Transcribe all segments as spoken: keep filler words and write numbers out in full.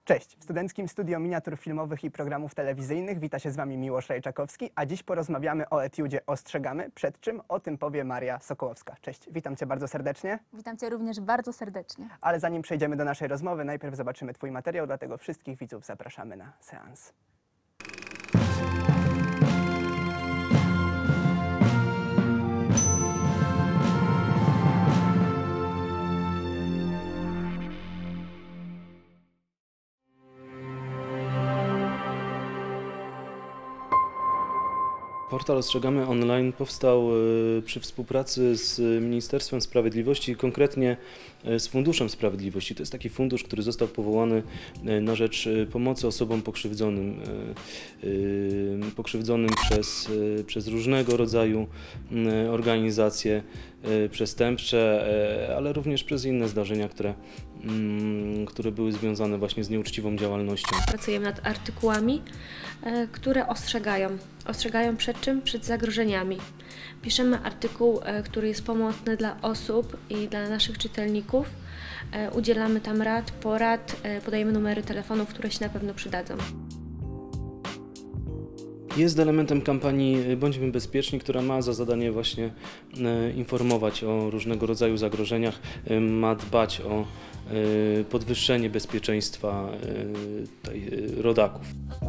Cześć, w Studenckim Studio Miniatur Filmowych i Programów Telewizyjnych wita się z Wami Miłosz Rajczakowski, a dziś porozmawiamy o etiudzie Ostrzegamy, przed czym o tym powie Maria Sokołowska. Cześć, witam Cię bardzo serdecznie. Witam Cię również bardzo serdecznie. Ale zanim przejdziemy do naszej rozmowy, najpierw zobaczymy Twój materiał, dlatego wszystkich widzów zapraszamy na seans. Portal Ostrzegamy Online powstał przy współpracy z Ministerstwem Sprawiedliwości, konkretnie z Funduszem Sprawiedliwości. To jest taki fundusz, który został powołany na rzecz pomocy osobom pokrzywdzonym, pokrzywdzonym przez, przez różnego rodzaju organizacje przestępcze, ale również przez inne zdarzenia, które, które były związane właśnie z nieuczciwą działalnością. Pracujemy nad artykułami, które ostrzegają. Ostrzegają przed czym? Przed zagrożeniami. Piszemy artykuł, który jest pomocny dla osób i dla naszych czytelników. Udzielamy tam rad, porad, podajemy numery telefonów, które się na pewno przydadzą. Jest elementem kampanii Bądźmy Bezpieczni, która ma za zadanie właśnie informować o różnego rodzaju zagrożeniach, ma dbać o podwyższenie bezpieczeństwa rodaków.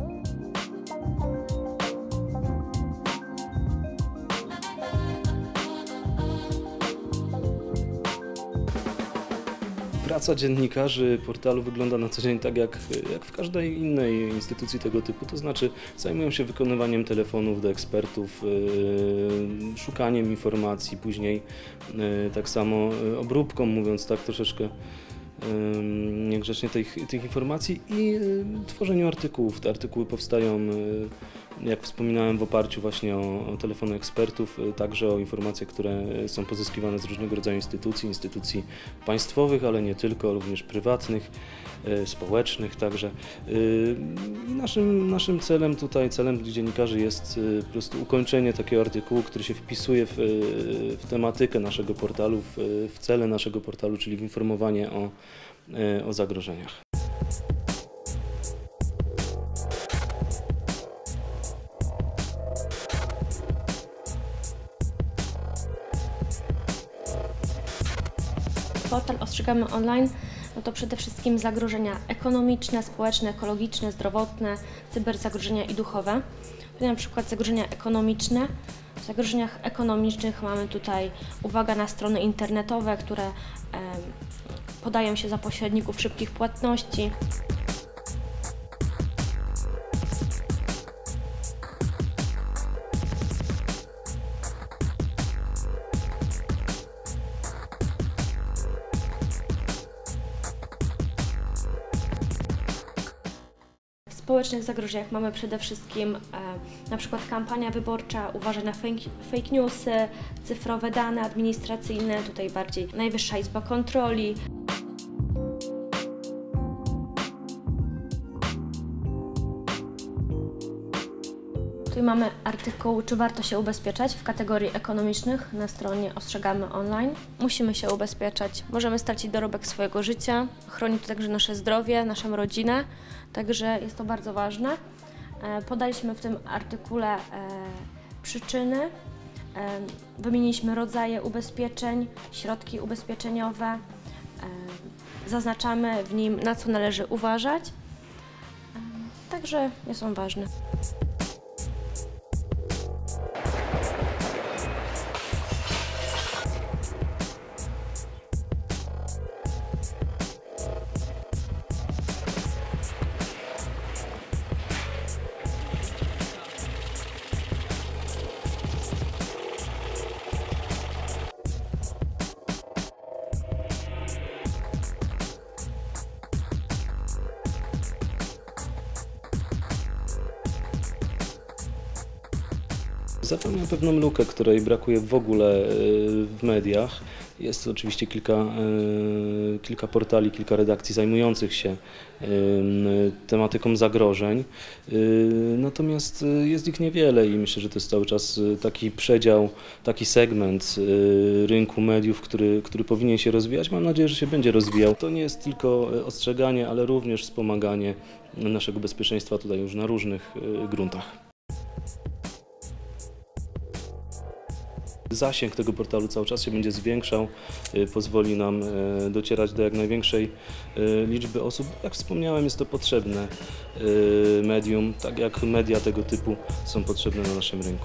Praca dziennikarzy portalu wygląda na co dzień tak jak, jak w każdej innej instytucji tego typu, to znaczy zajmują się wykonywaniem telefonów do ekspertów, yy, szukaniem informacji, później yy, tak samo obróbką, mówiąc tak troszeczkę yy, niegrzecznie tych, tych informacji i yy, tworzeniu artykułów. Te artykuły powstają, yy, jak wspominałem, w oparciu właśnie o, o telefony ekspertów, także o informacje, które są pozyskiwane z różnego rodzaju instytucji, instytucji państwowych, ale nie tylko, również prywatnych, y, społecznych także. Y, naszym, naszym celem tutaj, celem dziennikarzy jest y, po prostu ukończenie takiego artykułu, który się wpisuje w, y, w tematykę naszego portalu, w, w cele naszego portalu, czyli w informowanie o, y, o zagrożeniach. Portal Ostrzegamy Online no to przede wszystkim zagrożenia ekonomiczne, społeczne, ekologiczne, zdrowotne, cyberzagrożenia i duchowe. Tutaj na przykład zagrożenia ekonomiczne. W zagrożeniach ekonomicznych mamy tutaj uwaga na strony internetowe, które e, podają się za pośredników szybkich płatności. W społecznych zagrożeniach mamy przede wszystkim e, na przykład kampania wyborcza, uważaj na fake, fake newsy, cyfrowe dane administracyjne, tutaj bardziej Najwyższa Izba Kontroli. Tutaj mamy artykuł, czy warto się ubezpieczać w kategorii ekonomicznych na stronie Ostrzegamy Online. Musimy się ubezpieczać. Możemy stracić dorobek swojego życia, chroni to także nasze zdrowie, naszą rodzinę, także jest to bardzo ważne. Podaliśmy w tym artykule przyczyny, wymieniliśmy rodzaje ubezpieczeń, środki ubezpieczeniowe, zaznaczamy w nim, na co należy uważać, także jest on ważny. Zapełnia pewną lukę, której brakuje w ogóle w mediach. Jest oczywiście kilka, kilka portali, kilka redakcji zajmujących się tematyką zagrożeń, natomiast jest ich niewiele i myślę, że to jest cały czas taki przedział, taki segment rynku mediów, który, który powinien się rozwijać. Mam nadzieję, że się będzie rozwijał. To nie jest tylko ostrzeganie, ale również wspomaganie naszego bezpieczeństwa tutaj już na różnych gruntach. Zasięg tego portalu cały czas się będzie zwiększał, pozwoli nam docierać do jak największej liczby osób. Jak wspomniałem, jest to potrzebne medium, tak jak media tego typu są potrzebne na naszym rynku.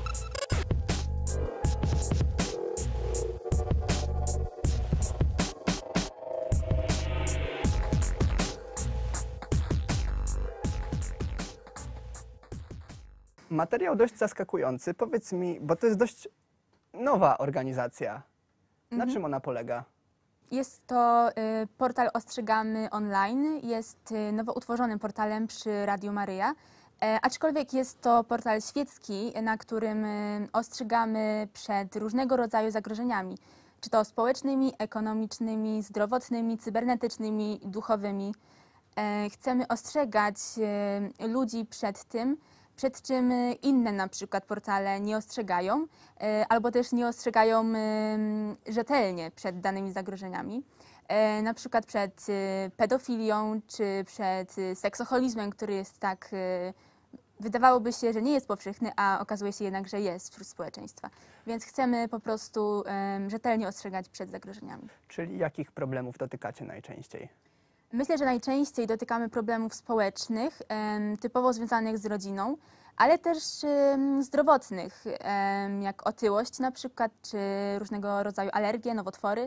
Materiał dość zaskakujący. Powiedz mi, bo to jest dość nowa organizacja. Na Mhm. czym ona polega? Jest to y, portal Ostrzegamy Online. Jest y, nowo utworzonym portalem przy Radiu Maryja. E, aczkolwiek jest to portal świecki, na którym y, ostrzegamy przed różnego rodzaju zagrożeniami. Czy to społecznymi, ekonomicznymi, zdrowotnymi, cybernetycznymi, duchowymi. E, chcemy ostrzegać y, ludzi przed tym, przed czym inne na przykład portale nie ostrzegają, albo też nie ostrzegają rzetelnie przed danymi zagrożeniami. Na przykład przed pedofilią, czy przed seksoholizmem, który jest tak, wydawałoby się, że nie jest powszechny, a okazuje się jednak, że jest wśród społeczeństwa. Więc chcemy po prostu rzetelnie ostrzegać przed zagrożeniami. Czyli jakich problemów dotykacie najczęściej? Myślę, że najczęściej dotykamy problemów społecznych, em, typowo związanych z rodziną, ale też em, zdrowotnych, em, jak otyłość na przykład, czy różnego rodzaju alergie, nowotwory,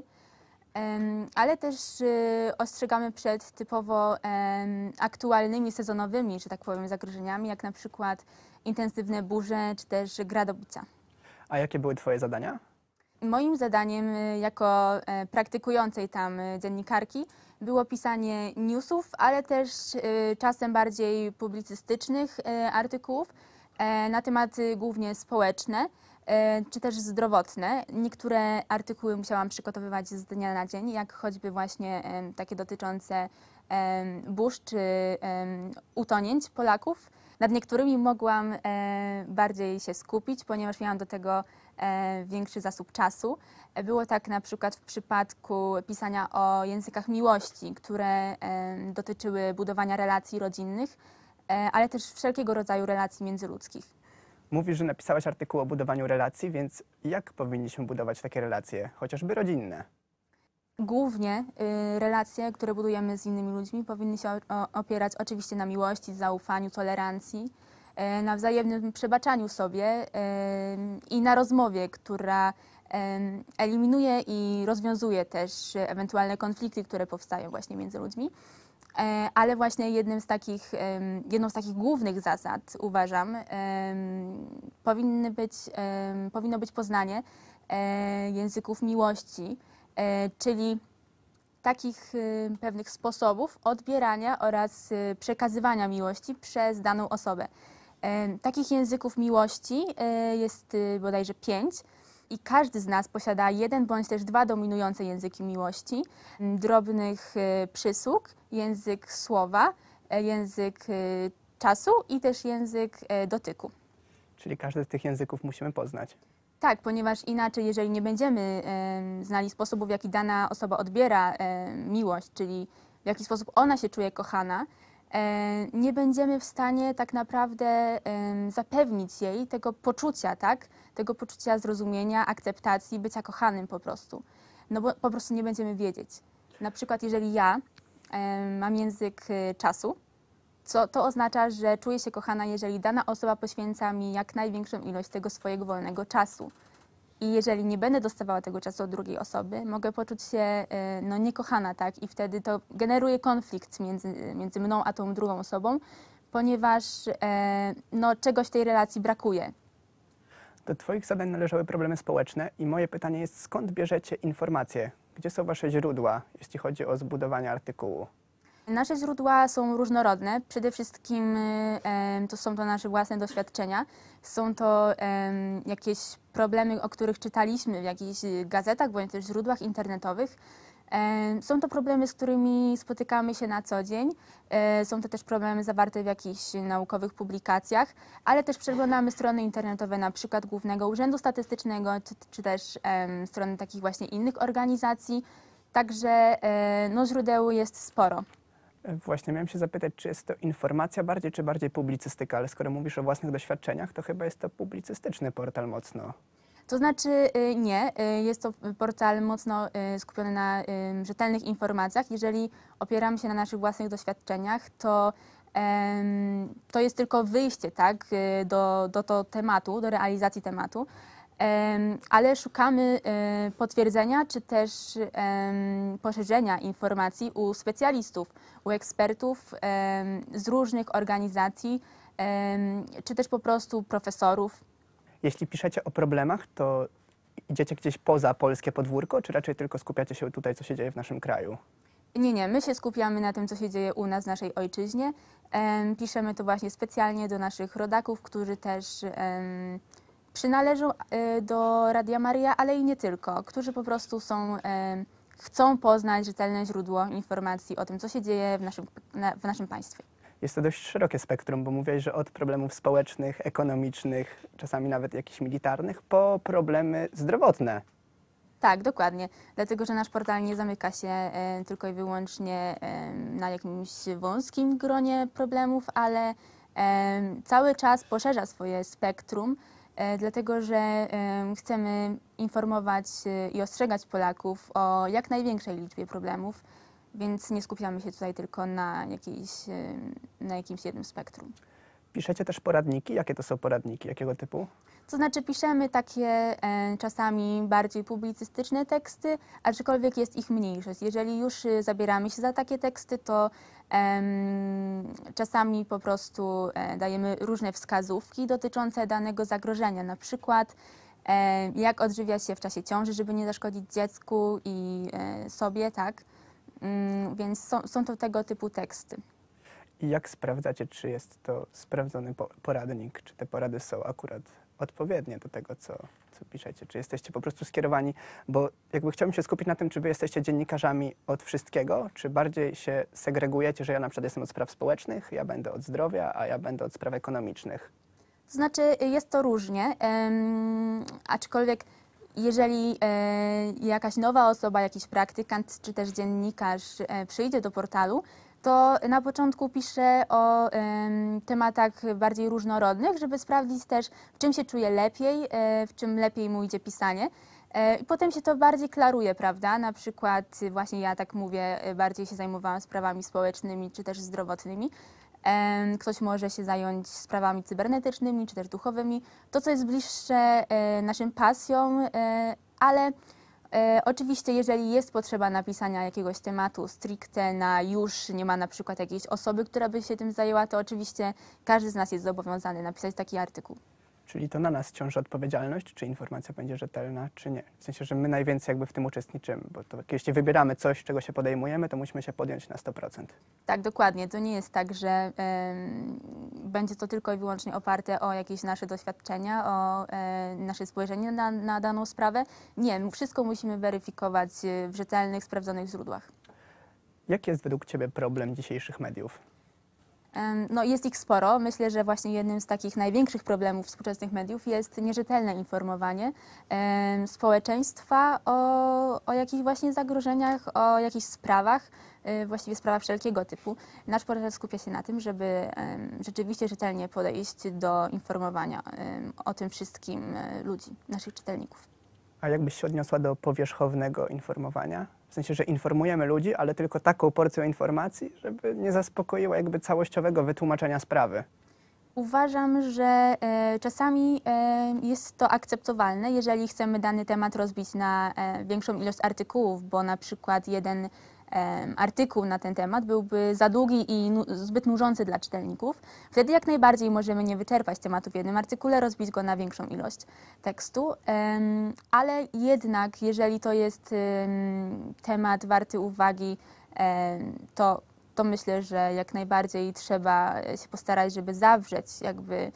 em, ale też e, ostrzegamy przed typowo em, aktualnymi, sezonowymi, że tak powiem, zagrożeniami, jak na przykład intensywne burze, czy też gradobicia. A jakie były Twoje zadania? Moim zadaniem y, jako e, praktykującej tam y, dziennikarki było pisanie newsów, ale też y, czasem bardziej publicystycznych y, artykułów e, na tematy głównie społeczne e, czy też zdrowotne. Niektóre artykuły musiałam przygotowywać z dnia na dzień, jak choćby właśnie e, takie dotyczące e, burz czy e, utonięć Polaków. Nad niektórymi mogłam e, bardziej się skupić, ponieważ miałam do tego e, większy zasób czasu. E, Było tak na przykład w przypadku pisania o językach miłości, które e, dotyczyły budowania relacji rodzinnych, e, ale też wszelkiego rodzaju relacji międzyludzkich. Mówisz, że napisałaś artykuł o budowaniu relacji, więc jak powinniśmy budować takie relacje, chociażby rodzinne? Głównie y, relacje, które budujemy z innymi ludźmi, powinny się o, opierać oczywiście na miłości, zaufaniu, tolerancji, y, na wzajemnym przebaczaniu sobie y, i na rozmowie, która y, eliminuje i rozwiązuje też ewentualne konflikty, które powstają właśnie między ludźmi. Y, ale właśnie jednym z takich, y, jedną z takich głównych zasad, uważam, y, powinny być, y, powinno być poznanie y, języków miłości, E, czyli takich e, pewnych sposobów odbierania oraz e, przekazywania miłości przez daną osobę. E, takich języków miłości e, jest e, bodajże pięć i każdy z nas posiada jeden bądź też dwa dominujące języki miłości, m, drobnych e, przysług, język słowa, e, język e, czasu i też język e, dotyku. Czyli każdy z tych języków musimy poznać. Tak, ponieważ inaczej, jeżeli nie będziemy e, znali sposobów, w jaki dana osoba odbiera e, miłość, czyli w jaki sposób ona się czuje kochana, e, nie będziemy w stanie tak naprawdę e, zapewnić jej tego poczucia, tak? Tego poczucia zrozumienia, akceptacji, bycia kochanym po prostu. No bo po prostu nie będziemy wiedzieć. Na przykład, jeżeli ja e, mam język e, czasu, co to oznacza, że czuję się kochana, jeżeli dana osoba poświęca mi jak największą ilość tego swojego wolnego czasu. I jeżeli nie będę dostawała tego czasu od drugiej osoby, mogę poczuć się no, niekochana, tak? I wtedy to generuje konflikt między, między mną a tą drugą osobą, ponieważ e, no, czegoś w tej relacji brakuje. Do Twoich zadań należały problemy społeczne i moje pytanie jest, skąd bierzecie informacje? Gdzie są Wasze źródła, jeśli chodzi o zbudowanie artykułu? Nasze źródła są różnorodne. Przede wszystkim em, to są to nasze własne doświadczenia. Są to em, jakieś problemy, o których czytaliśmy w jakichś gazetach bądź też źródłach internetowych. Em, Są to problemy, z którymi spotykamy się na co dzień. E, Są to też problemy zawarte w jakichś naukowych publikacjach, ale też przeglądamy strony internetowe na przykład Głównego Urzędu Statystycznego, czy, czy też em, strony takich właśnie innych organizacji. Także e, no, źródeł jest sporo. Właśnie miałem się zapytać, czy jest to informacja bardziej, czy bardziej publicystyka, ale skoro mówisz o własnych doświadczeniach, to chyba jest to publicystyczny portal mocno. To znaczy y, nie, y, jest to portal mocno y, skupiony na y, rzetelnych informacjach. Jeżeli opieramy się na naszych własnych doświadczeniach, to, em, to jest tylko wyjście, tak, y, do, do to tematu, do realizacji tematu. Em, ale szukamy y, potwierdzenia czy też em, poszerzenia informacji u specjalistów, u ekspertów em, z różnych organizacji, em, czy też po prostu profesorów. Jeśli piszecie o problemach, to idziecie gdzieś poza polskie podwórko, czy raczej tylko skupiacie się tutaj, co się dzieje w naszym kraju? Nie, nie, my się skupiamy na tym, co się dzieje u nas, w naszej ojczyźnie. Em, piszemy to właśnie specjalnie do naszych rodaków, którzy też em, przynależą e, do Radia Maryja, ale i nie tylko, którzy po prostu są, em, chcą poznać rzetelne źródło informacji o tym, co się dzieje w naszym, na, w naszym państwie. Jest to dość szerokie spektrum, bo mówiłeś, że od problemów społecznych, ekonomicznych, czasami nawet jakichś militarnych, po problemy zdrowotne. Tak, dokładnie. Dlatego, że nasz portal nie zamyka się e, tylko i wyłącznie e, na jakimś wąskim gronie problemów, ale e, cały czas poszerza swoje spektrum, e, dlatego, że e, chcemy informować e, i ostrzegać Polaków o jak największej liczbie problemów, więc nie skupiamy się tutaj tylko na, jakiejś, e, na jakimś jednym spektrum. Piszecie też poradniki? Jakie to są poradniki? Jakiego typu? To znaczy piszemy takie e, czasami bardziej publicystyczne teksty, aczkolwiek jest ich mniejszość. Jeżeli już e, zabieramy się za takie teksty, to em, czasami po prostu e, dajemy różne wskazówki dotyczące danego zagrożenia, na przykład e, jak odżywiać się w czasie ciąży, żeby nie zaszkodzić dziecku i e, sobie, tak? Mm, więc są, są to tego typu teksty. I jak sprawdzacie, czy jest to sprawdzony po- poradnik, czy te porady są akurat odpowiednie do tego, co, co piszecie? Czy jesteście po prostu skierowani, bo jakby chciałbym się skupić na tym, czy wy jesteście dziennikarzami od wszystkiego, czy bardziej się segregujecie, że ja na przykład jestem od spraw społecznych, ja będę od zdrowia, a ja będę od spraw ekonomicznych. To znaczy jest to różnie, em, aczkolwiek jeżeli e, jakaś nowa osoba, jakiś praktykant czy też dziennikarz e, przyjdzie do portalu, to na początku piszę o em, tematach bardziej różnorodnych, żeby sprawdzić też, w czym się czuje lepiej, e, w czym lepiej mu idzie pisanie. E, I potem się to bardziej klaruje, prawda? Na przykład właśnie ja tak mówię, e, bardziej się zajmowałam sprawami społecznymi czy też zdrowotnymi. Em, Ktoś może się zająć sprawami cybernetycznymi czy też duchowymi. To, co jest bliższe e, naszym pasjom, e, ale E, oczywiście, jeżeli jest potrzeba napisania jakiegoś tematu stricte na już, nie ma na przykład jakiejś osoby, która by się tym zajęła, to oczywiście każdy z nas jest zobowiązany napisać taki artykuł. Czyli to na nas ciąży odpowiedzialność, czy informacja będzie rzetelna, czy nie. W sensie, że my najwięcej jakby w tym uczestniczymy, bo to jeśli wybieramy coś, czego się podejmujemy, to musimy się podjąć na sto procent. Tak, dokładnie. To nie jest tak, że em, będzie to tylko i wyłącznie oparte o jakieś nasze doświadczenia, o e, nasze spojrzenie na, na daną sprawę. Nie, wszystko musimy weryfikować e, w rzetelnych, sprawdzonych źródłach. Jaki jest według ciebie problem dzisiejszych mediów? Em, No, jest ich sporo. Myślę, że właśnie jednym z takich największych problemów współczesnych mediów jest nierzetelne informowanie em, społeczeństwa o, o jakichś właśnie zagrożeniach, o jakichś sprawach, y, właściwie sprawach wszelkiego typu. Nasz portal skupia się na tym, żeby em, rzeczywiście rzetelnie podejść do informowania em, o tym wszystkim e, ludzi, naszych czytelników. A jakbyś się odniosła do powierzchownego informowania? W sensie, że informujemy ludzi, ale tylko taką porcją informacji, żeby nie zaspokoiło jakby całościowego wytłumaczenia sprawy. Uważam, że e, czasami e, jest to akceptowalne, jeżeli chcemy dany temat rozbić na e, większą ilość artykułów, bo na przykład jeden e, artykuł na ten temat byłby za długi i nu zbyt nużący dla czytelników. Wtedy jak najbardziej możemy nie wyczerpać tematu w jednym artykule, rozbić go na większą ilość tekstu, e, ale jednak jeżeli to jest e, temat warty uwagi, e, to to myślę, że jak najbardziej trzeba się postarać, żeby zawrzeć jakby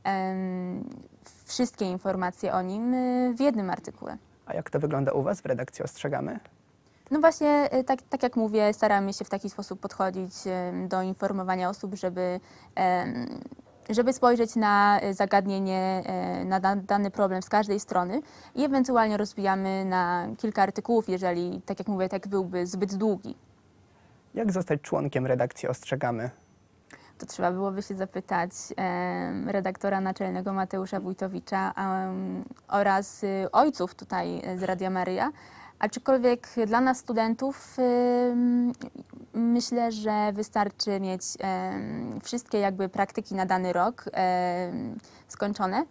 em, wszystkie informacje o nim y, w jednym artykule. A jak to wygląda u Was w redakcji Ostrzegamy? No właśnie, y, tak, tak jak mówię, staramy się w taki sposób podchodzić y, do informowania osób, żeby, em, żeby spojrzeć na zagadnienie, y, na da- dany problem z każdej strony i ewentualnie rozbijamy na kilka artykułów, jeżeli, tak jak mówię, tak byłby zbyt długi. Jak zostać członkiem redakcji Ostrzegamy? To trzeba byłoby się zapytać em, redaktora naczelnego Mateusza Wójtowicza em, oraz y, ojców tutaj z Radia Maryja. Aczkolwiek dla nas studentów em, myślę, że wystarczy mieć em, wszystkie jakby praktyki na dany rok em, skończone.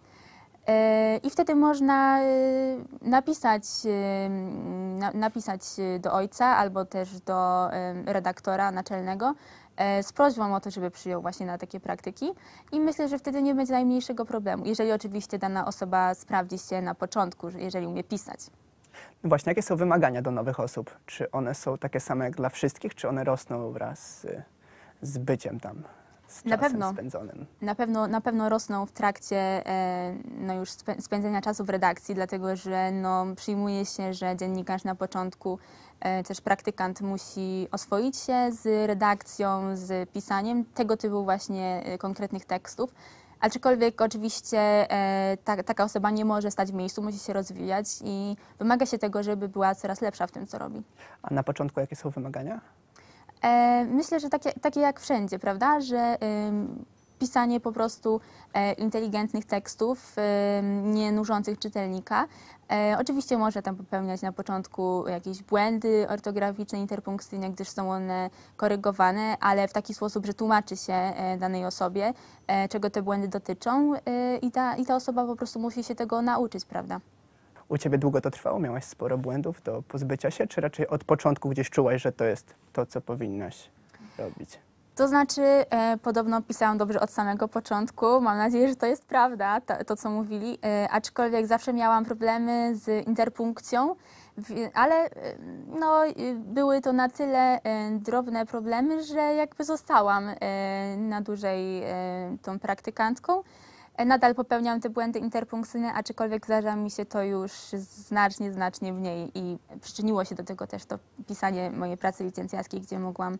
E, I wtedy można e, napisać, e, na, napisać do ojca albo też do e, redaktora naczelnego e, z prośbą o to, żeby przyjął właśnie na takie praktyki i myślę, że wtedy nie będzie najmniejszego problemu, jeżeli oczywiście dana osoba sprawdzi się na początku, że jeżeli umie pisać. No właśnie, jakie są wymagania do nowych osób? Czy one są takie same jak dla wszystkich, czy one rosną wraz z, z byciem tam, z Na czasem pewno. spędzonym? Na pewno, na pewno rosną w trakcie e, no już spę- spędzenia czasu w redakcji, dlatego że no, przyjmuje się, że dziennikarz na początku, e, też praktykant musi oswoić się z redakcją, z pisaniem tego typu właśnie e, konkretnych tekstów. Aczkolwiek oczywiście e, ta, taka osoba nie może stać w miejscu, musi się rozwijać i wymaga się tego, żeby była coraz lepsza w tym, co robi. A na początku jakie są wymagania? E, myślę, że takie, takie jak wszędzie, prawda, że ym, pisanie po prostu e, inteligentnych tekstów, ym, nie nużących czytelnika. E, oczywiście można tam popełniać na początku jakieś błędy ortograficzne, interpunkcyjne, gdyż są one korygowane, ale w taki sposób, że tłumaczy się e, danej osobie, e, czego te błędy dotyczą e, i, ta, i ta osoba po prostu musi się tego nauczyć, prawda. U Ciebie długo to trwało? Miałaś sporo błędów do pozbycia się, czy raczej od początku gdzieś czułaś, że to jest to, co powinnaś robić? To znaczy, e, podobno pisałam dobrze od samego początku. Mam nadzieję, że to jest prawda, to, to co mówili. E, aczkolwiek zawsze miałam problemy z interpunkcją, w, ale e, no, e, były to na tyle e, drobne problemy, że jakby zostałam e, na dłużej e, tą praktykantką. E, Nadal popełniam te błędy interpunkcyjne, aczkolwiek zdarza mi się to już znacznie, znacznie mniej i przyczyniło się do tego też to pisanie mojej pracy licencjackiej, gdzie mogłam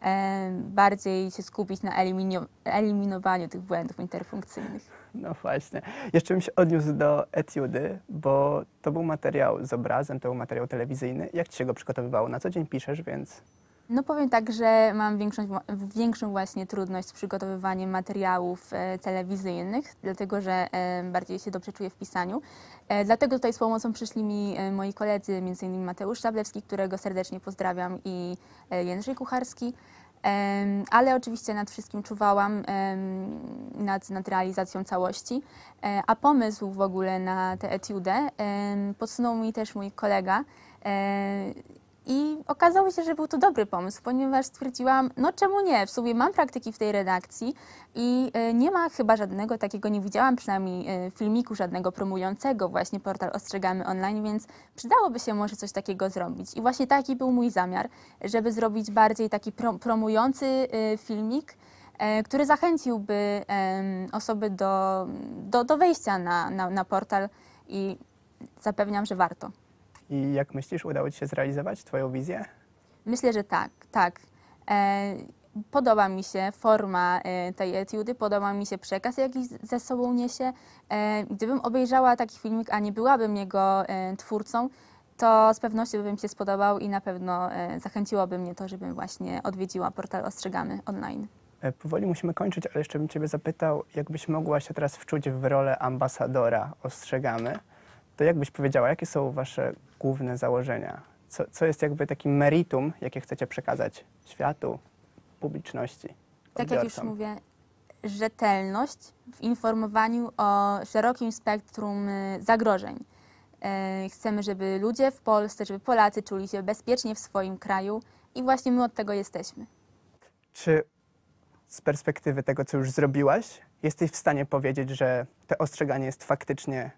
e, bardziej się skupić na eliminio- eliminowaniu tych błędów interpunkcyjnych. No właśnie. Jeszcze bym się odniósł do etiudy, bo to był materiał z obrazem, to był materiał telewizyjny. Jak Ci się go przygotowywało? Na co dzień piszesz, więc... No powiem tak, że mam większą, większą właśnie trudność z przygotowywaniem materiałów e, telewizyjnych, dlatego że e, bardziej się dobrze czuję w pisaniu. E, dlatego tutaj z pomocą przyszli mi e, moi koledzy, między innymi Mateusz Szablewski, którego serdecznie pozdrawiam, i e, Jędrzej Kucharski. Em, ale oczywiście nad wszystkim czuwałam, em, nad, nad realizacją całości. E, a pomysł w ogóle na tę etiudę em, podsunął mi też mój kolega. E, I okazało się, że był to dobry pomysł, ponieważ stwierdziłam, no czemu nie, w sumie mam praktyki w tej redakcji i e, nie ma chyba żadnego takiego, nie widziałam przynajmniej e, filmiku żadnego promującego właśnie portal Ostrzegamy Online, więc przydałoby się może coś takiego zrobić. I właśnie taki był mój zamiar, żeby zrobić bardziej taki pro, promujący e, filmik, e, który zachęciłby e, osoby do, do, do wejścia na, na, na portal i zapewniam, że warto. I jak myślisz, udało Ci się zrealizować Twoją wizję? Myślę, że tak, tak. E, podoba mi się forma e, tej etiudy, podoba mi się przekaz, jaki ze sobą niesie. E, gdybym obejrzała taki filmik, a nie byłabym jego e, twórcą, to z pewnością by mi się spodobał i na pewno e, zachęciłoby mnie to, żebym właśnie odwiedziła portal Ostrzegamy Online. E, Powoli musimy kończyć, ale jeszcze bym Ciebie zapytał, jakbyś mogła się teraz wczuć w rolę ambasadora Ostrzegamy, to jak byś powiedziała, jakie są Wasze główne założenia? Co, co jest jakby takim meritum, jakie chcecie przekazać światu, publiczności, Tak jak już odbiorcom? mówię, rzetelność w informowaniu o szerokim spektrum y, zagrożeń. E, Chcemy, żeby ludzie w Polsce, żeby Polacy czuli się bezpiecznie w swoim kraju i właśnie my od tego jesteśmy. Czy z perspektywy tego, co już zrobiłaś, jesteś w stanie powiedzieć, że to ostrzeganie jest faktycznie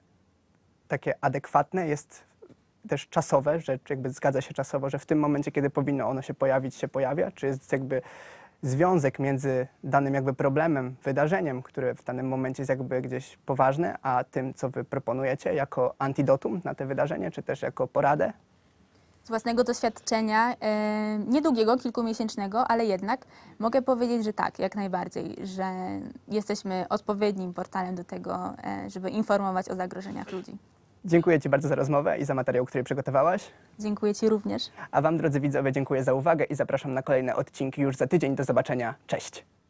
takie adekwatne, jest też czasowe, że jakby zgadza się czasowo, że w tym momencie, kiedy powinno ono się pojawić, się pojawia? Czy jest jakby związek między danym jakby problemem, wydarzeniem, które w danym momencie jest jakby gdzieś poważne, a tym, co wy proponujecie jako antidotum na te wydarzenie, czy też jako poradę? Z własnego doświadczenia, e, niedługiego, kilkumiesięcznego, ale jednak mogę powiedzieć, że tak, jak najbardziej, że jesteśmy odpowiednim portalem do tego, e, żeby informować o zagrożeniach ludzi. Dziękuję Ci bardzo za rozmowę i za materiał, który przygotowałaś. Dziękuję Ci również. A Wam, drodzy widzowie, dziękuję za uwagę i zapraszam na kolejne odcinki już za tydzień. Do zobaczenia. Cześć!